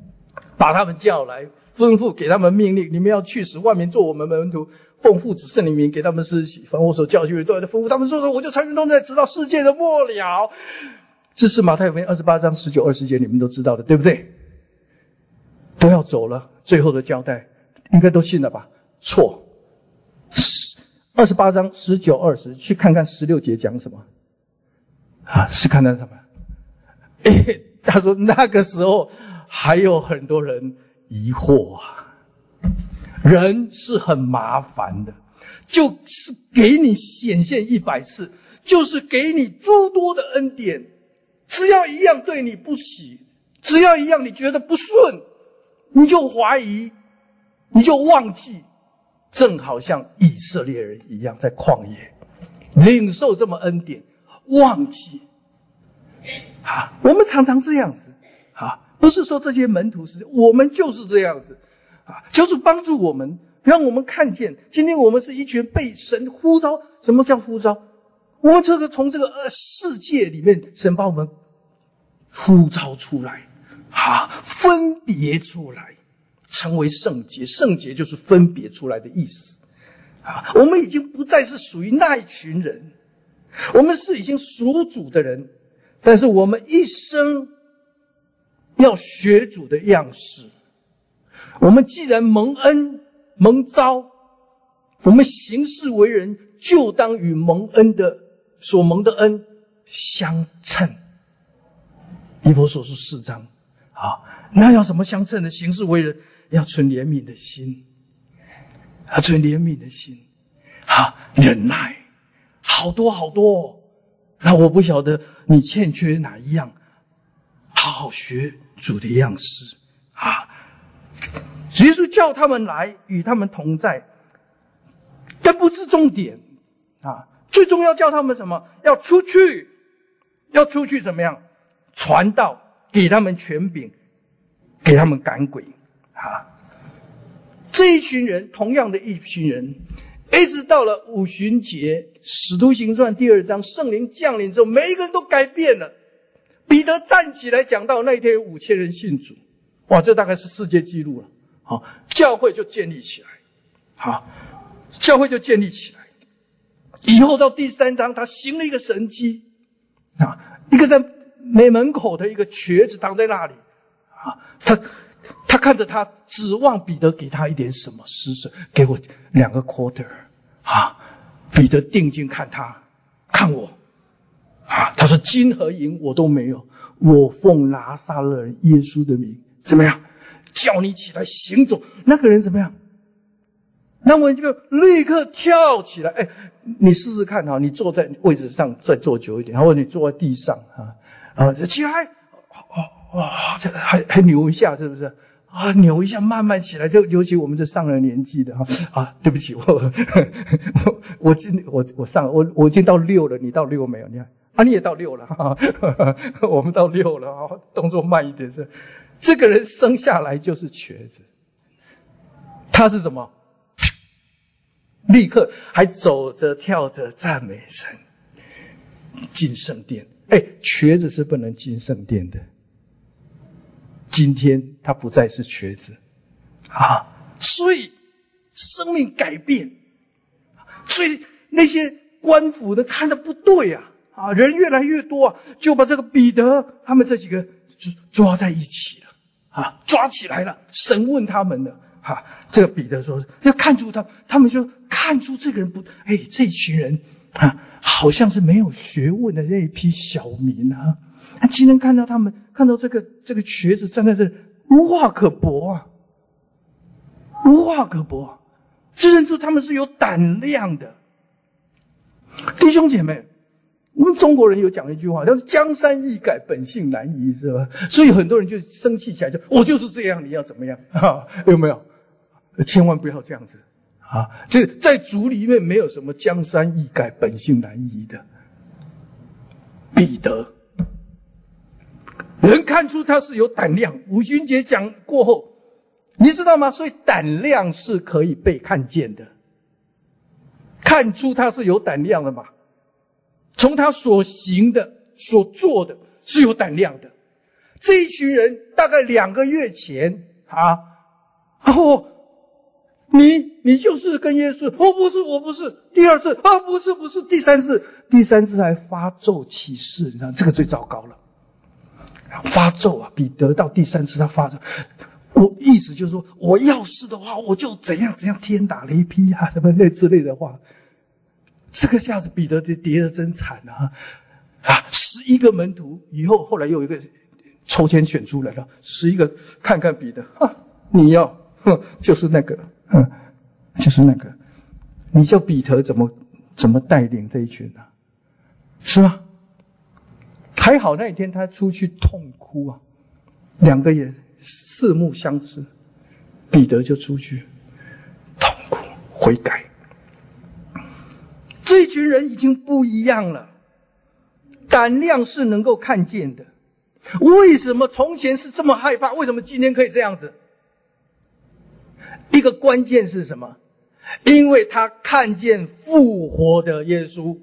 把他们叫来，吩咐给他们命令：你们要去使万民做我们门徒，奉父子圣灵名给他们施洗，凡我所教训的都要吩咐他们说，我就常与同在，直到世界的末了。这是马太福音28章19、20节，你们都知道的，对不对？都要走了，最后的交代，应该都信了吧？错。28章19、20，去看看16节讲什么啊？是看到什么？他说那个时候还有很多人疑惑啊，人是很麻烦的，就是给你显现100次，就是给你诸多的恩典，只要一样对你不喜，只要一样你觉得不顺，你就怀疑，你就忘记，正好像以色列人一样，在旷野领受这么恩典，忘记啊！我们常常这样子啊，不是说这些门徒是，我们就是这样子啊！求主帮助我们，让我们看见，今天我们是一群被神呼召。什么叫呼召？我们从这个世界里面，神把我们呼召出来啊，分别出来。成为圣洁，圣洁就是分别出来的意思啊！我们已经不再是属于那一群人，我们是已经属主的人，但是我们一生要学主的样式。我们既然蒙恩蒙召，我们行事为人就当与蒙恩的所蒙的恩相称。以弗所书4章啊，那要怎么相称的？行事为人要存怜悯的心，要存怜悯的心，忍耐，好多好多哦。那我不晓得你欠缺哪一样，好好学主的样式啊！耶稣叫他们来，与他们同在，但不是重点啊！最重要叫他们什么？要出去，要出去怎么样？传道，给他们权柄，给他们赶鬼。这一群人，同样的一群人，一直到了五旬节，使徒行传第2章，圣灵降临之后，每一个人都改变了。彼得站起来讲到那一天有5000人信主，哇，这大概是世界纪录了。好，教会就建立起来，好，教会就建立起来。以后到第3章，他行了一个神迹啊，一个在门口的一个瘸子躺在那里啊，他看着他，指望彼得给他一点什么施舍，给我2个 quarter 啊！彼得定睛看他，看我啊！他说：“金和银我都没有，我奉拿撒勒人耶稣的名，怎么样？叫你起来行走。”那个人怎么样？那我这个立刻跳起来。你试试看哈，你坐在位置上再坐久一点，或者你坐在地上起来，这还扭一下，是不是？扭一下，慢慢起来，就尤其我们这上了年纪的对不起，我已经到6了，你到6没有？你看你也到6了我们到6了动作慢一点是。这个人生下来就是瘸子，他是什么？立刻还走着跳着赞美神，进圣殿。瘸子是不能进圣殿的。今天他不再是瘸子所以生命改变，所以那些官府的看得不对人越来越多就把这个彼得他们这几个抓在一起了抓起来了，审问他们了这个彼得说要看出他们就看出这个人不这群人好像是没有学问的那一批小民今天看到他们，看到这个瘸子站在这里，无话可驳无话可驳这认出他们是有胆量的。弟兄姐妹，我们中国人有讲一句话，叫做江山易改，本性难移，是吧？所以很多人就生气起来，我就是这样，你要怎么样有没有？千万不要这样子这在主里面没有什么江山易改，本性难移的。彼得人看出他是有胆量，五旬节讲过后，你知道吗？所以胆量是可以被看见的，看出他是有胆量的嘛？从他所行的、所做的是有胆量的。这一群人大概2个月前啊？你就是跟耶稣？我不是。第二次不是。第三次还发咒起誓，你知道这个最糟糕了。发咒啊，彼得到第三次他发咒，我意思就是说，我要是的话，我就怎样天打雷劈啊，什么类之类的话。这个下子彼得跌得真惨啊！11个门徒以后，后来又有一个抽签选出来了，11个看看彼得你要就是那个就是那个，你叫彼得怎么带领这一群啊？是吧？还好那一天他出去痛哭啊，两个也四目相视，彼得就出去痛哭悔改。这一群人已经不一样了，胆量是能够看见的。为什么从前是这么害怕？为什么今天可以这样子？一个关键是什么？因为他看见复活的耶稣，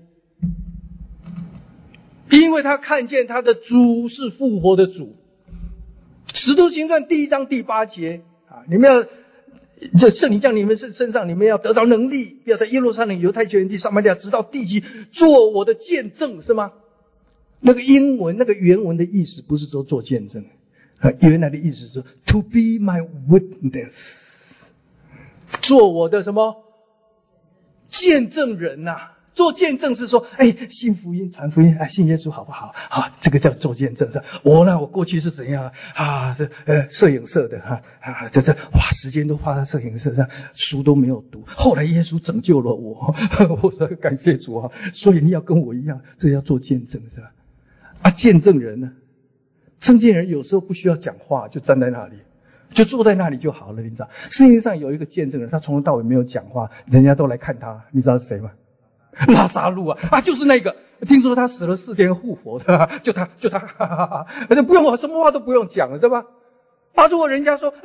因为他看见他的主是复活的主。使徒行传第1章第8节你们要这圣灵降你们身上，你们要得着能力，不要在耶路撒冷、犹太全地、撒玛利亚直到地极做我的见证，是吗？那个英文那个原文的意思不是说做见证，原来的意思是说 to be my witness， 做我的什么见证人啊。做见证是说，信福音、传福音，信耶稣好不好？这个叫做见证。我过去是怎样摄影社的时间都花在摄影社上，书都没有读。后来耶稣拯救了我，我说感谢主啊！所以你要跟我一样，这要做见证是吧？见证人呢？证件人有时候不需要讲话，就站在那里，就坐在那里就好了。你知道，世界上有一个见证人，他从头到尾没有讲话，人家都来看他，你知道是谁吗？拉撒路就是那个，听说他死了4天复活的，就他，不用什么话都不用讲了，对吧？如果人家说，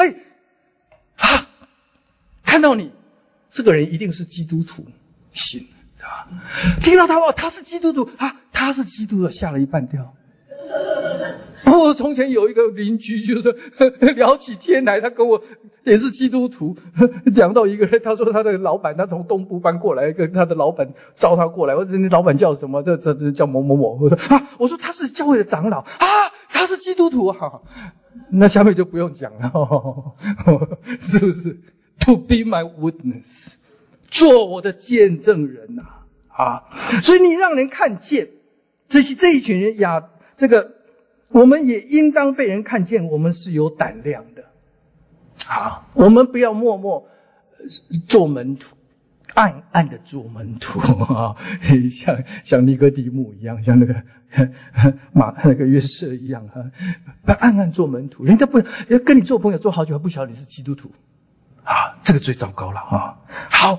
看到你这个人一定是基督徒，信，对吧？听到他说他是基督徒他是基督徒，吓了一半跳。从前有一个邻居，就是聊起天来，他跟我也是基督徒，讲到一个人，他说他的老板，他从东部搬过来，跟他的老板招他过来，我说你老板叫什么？这叫某某某。我说他是教会的长老他是基督徒那下面就不用讲了，是不是 ？To be my witness， 做我的见证人所以你让人看见这一群人我们也应当被人看见，我们是有胆量的。我们不要默默做门徒，暗暗的做门徒像尼哥底母一样，像那个约瑟一样暗暗做门徒。人家不跟你做朋友做好久，还不晓得你是基督徒这个最糟糕了好，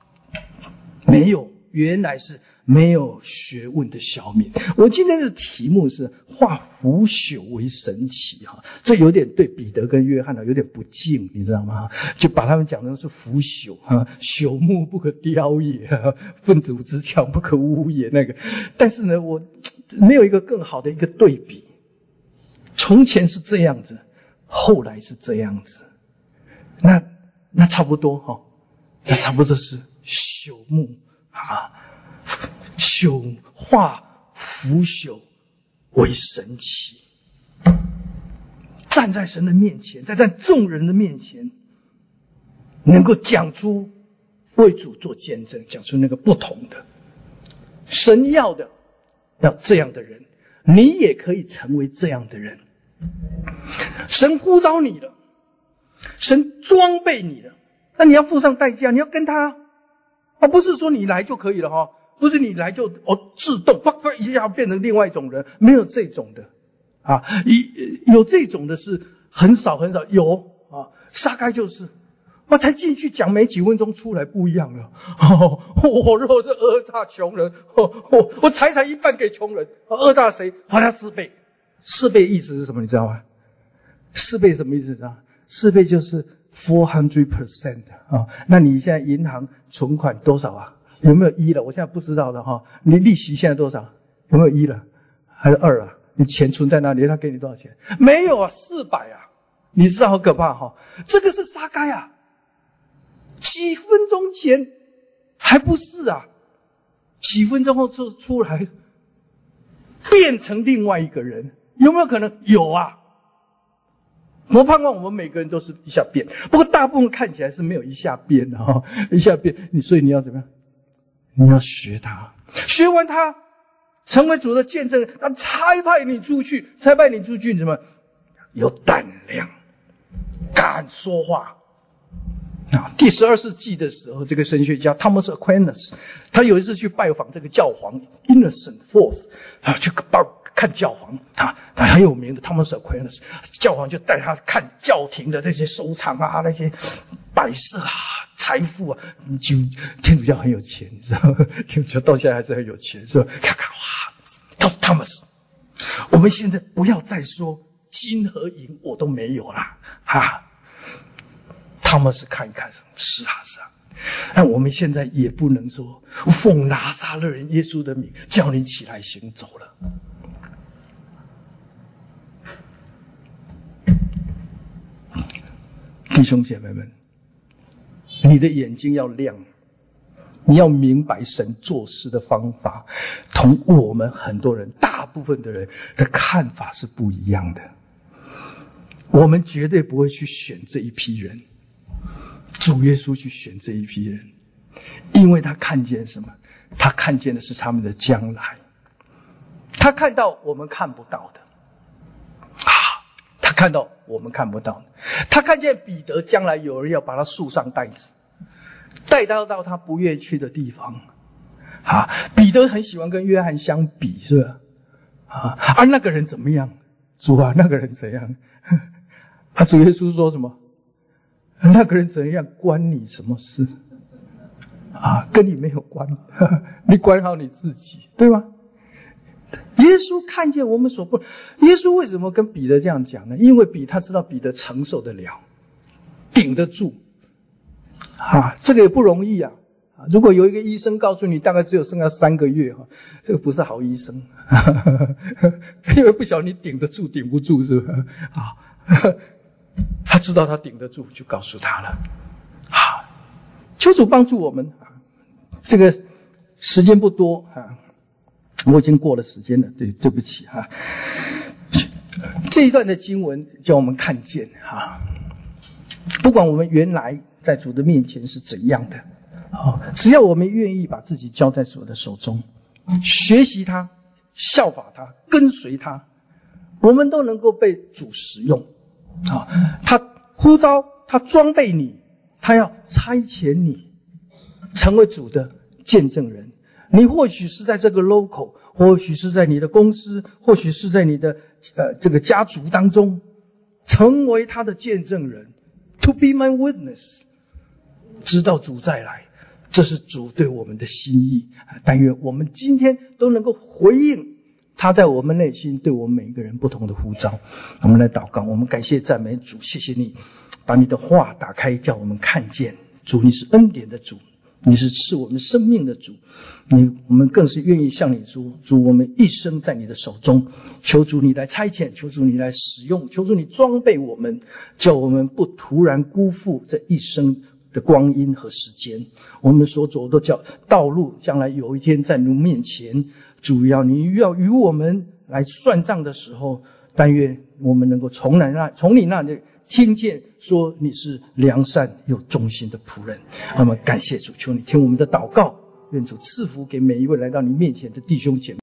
原来是没有学问的小民。我今天的题目是化腐朽为神奇这有点对彼得跟约翰有点不敬，你知道吗？就把他们讲成是腐朽朽木不可雕也粪土之强不可污也那个。但是呢，我没有一个更好的一个对比。从前是这样子，后来是这样子，那差不多那差不多是朽木化腐朽为神奇。站在神的面前，在众人的面前，能够讲出为主做见证，讲出那个不同的。神要这样的人，你也可以成为这样的人。神呼召你了，神装备你了，那你要付上代价，你要跟他不是说你来就可以了不是你来就自动一下变成另外一种人，没有这种的有这种的是很少很少，有撒该就是才进去讲没几分钟出来不一样了我若是讹诈穷人我财产一半给穷人，讹诈谁？还他4倍。4倍意思是什么你知道吗？4倍什么意思？知道？4倍就是400% 那你现在银行存款多少有没有1了？我现在不知道了你利息现在多少？有没有1了？还是2了？你钱存在哪里？他给你多少钱？没有400 你知道好可怕哈？这个是撒该啊，几分钟前还不是啊，几分钟后就出来，变成另外一个人，有没有可能？有啊。我盼望我们每个人都是一下变，不过大部分看起来是没有一下变的哈，一下变，所以你要怎么样？你要学他，学完他，成为主的见证，他差派你出去，你怎么有胆量，敢说话啊？第12世纪的时候，这个神学家 Thomas Aquinas， 他有一次去拜访这个教皇 Innocent IV 啊，去看教皇啊，他很有名的 Thomas Aquinas， 教皇就带他看教廷的那些收藏啊，那些摆设啊，财富啊，就天主教很有钱，你知道吗？天主教到现在还是很有钱，是吧？看看哇，他说 Thomas， 我们现在不要再说金和银我都没有了啊。Thomas 看一看说，是啊是啊，但我们现在也不能说奉拿撒勒人耶稣的名叫你起来行走了。弟兄姐妹们，你的眼睛要亮，你要明白神做事的方法同我们很多人大部分的人的看法是不一样的。我们绝对不会去选这一批人，主耶稣去选这一批人，因为他看见什么？他看见的是他们的将来，他看到我们看不到的他看到我们看不到的，他看见彼得将来有人要把他束上带子，带他到他不愿去的地方彼得很喜欢跟约翰相比，是吧？那个人怎么样？主啊，那个人怎样？主耶稣说什么？那个人怎样关你什么事？跟你没有关，你管好你自己，对吗？耶稣看见我们所不，耶稣为什么跟彼得这样讲呢？因为他知道彼得承受得了，顶得住这个也不容易啊。如果有一个医生告诉你大概只有剩下3个月这个不是好医生因为不晓得你顶得住顶不住，是吧？他知道他顶得住，就告诉他了求主帮助我们这个时间不多我已经过了时间了，对不起这一段的经文叫我们看见不管我们原来在主的面前是怎样的只要我们愿意把自己交在主的手中，学习他，效法他，跟随他，我们都能够被主使用他呼召，他装备你，他要差遣你成为主的见证人。你或许是在这个 local， 或许是在你的公司，或许是在你的这个家族当中，成为他的见证人 ，to be my witness， 直到主再来，这是主对我们的心意。但愿我们今天都能够回应他在我们内心对我们每一个人不同的呼召。我们来祷告，我们感谢赞美主，谢谢你把你的话打开，叫我们看见主，你是恩典的主，你是赐我们生命的主，我们更是愿意向你主，我们一生在你的手中，求主你来差遣，求主你来使用，求主你装备我们，叫我们不突然辜负这一生的光阴和时间。我们所走的道路，将来有一天在你面前，主要你要与我们来算账的时候，但愿我们能够从你那里听见说你是良善又忠心的仆人。那么感谢主，求你听我们的祷告，愿主赐福给每一位来到你面前的弟兄姐妹。